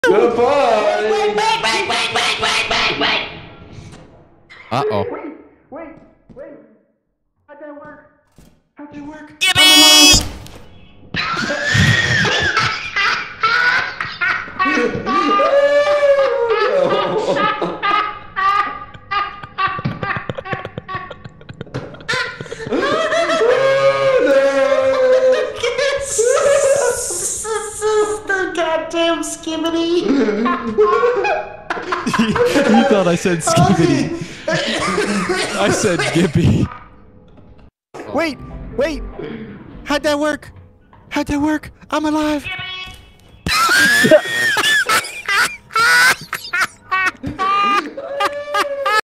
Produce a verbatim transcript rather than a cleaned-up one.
Goodbye. Wait, wait, wait, wait, wait, wait, wait, wait. Uh-oh. Wait, wait, wait. How'd that work? How'd it work? Gimme! The goddamn skibbity. You thought I said skibidi. I said Gibby. Wait, wait. How'd that work? How'd that work? I'm alive. Gimme!